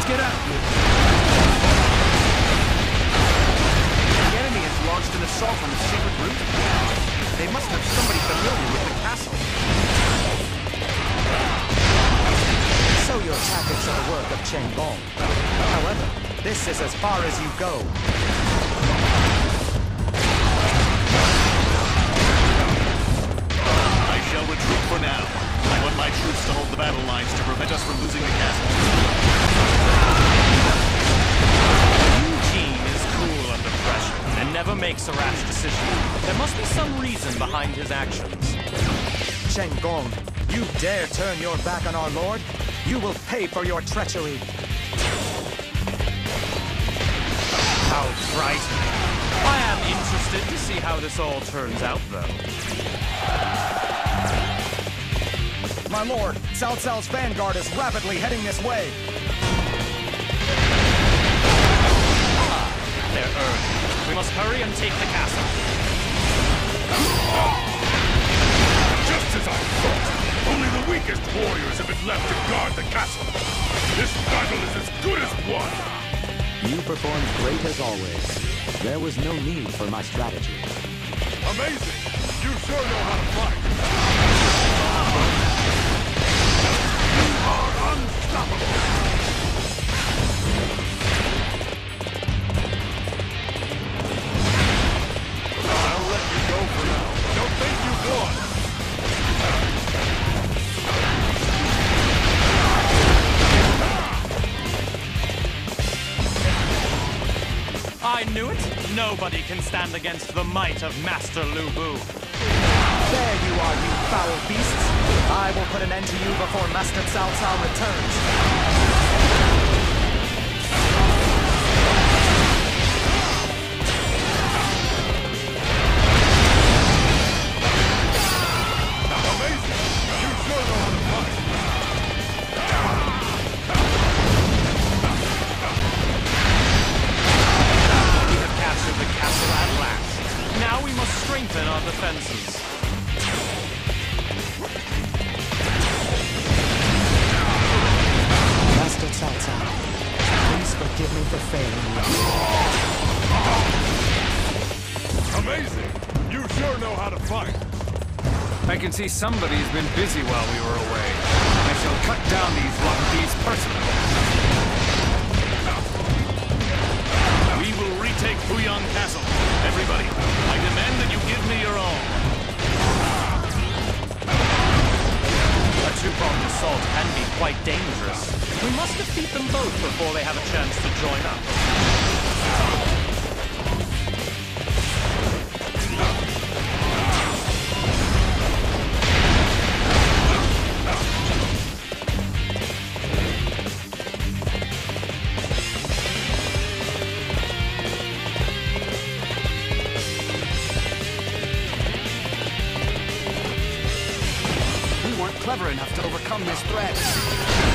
Let's get out of here. The enemy has launched an assault on the secret route. They must have somebody familiar with the castle. So your tactics are the work of Chen Gong. However, this is as far as you go. I shall retreat for now. I want my troops to hold the battle lines to prevent us from losing the castle. Eugene is cool under pressure and never makes a rash decision. There must be some reason behind his actions. Chen Gong, you dare turn your back on our lord? You will pay for your treachery. How frightening. I am interested to see how this all turns out, though. My lord, Cao Cao's vanguard is rapidly heading this way. They're early. We must hurry and take the castle. Just as I thought. Only the weakest warriors have been left to guard the castle. This battle is as good as won. You performed great as always. There was no need for my strategy. Amazing! You sure know how to fight. You are unstoppable. I'll let you go for now. Don't think you've won. I knew it! Nobody can stand against the might of Master Lubu. There you are, you foul beasts. I will put an end to you before Master Cao Cao returns. Amazing! You sure know how to fight. Captured the castle at last. Now we must strengthen our defenses. Master Cao Cao, please forgive me for failing you. Amazing! You sure know how to fight. I can see somebody's been busy while we were away. I shall cut down these lumpies personally. We will retake Puyang Castle. Everybody, I demand that you give me your all. A two-pronged assault can be quite dangerous. We must defeat them both before they have a chance to join up. Clever enough to overcome this threat.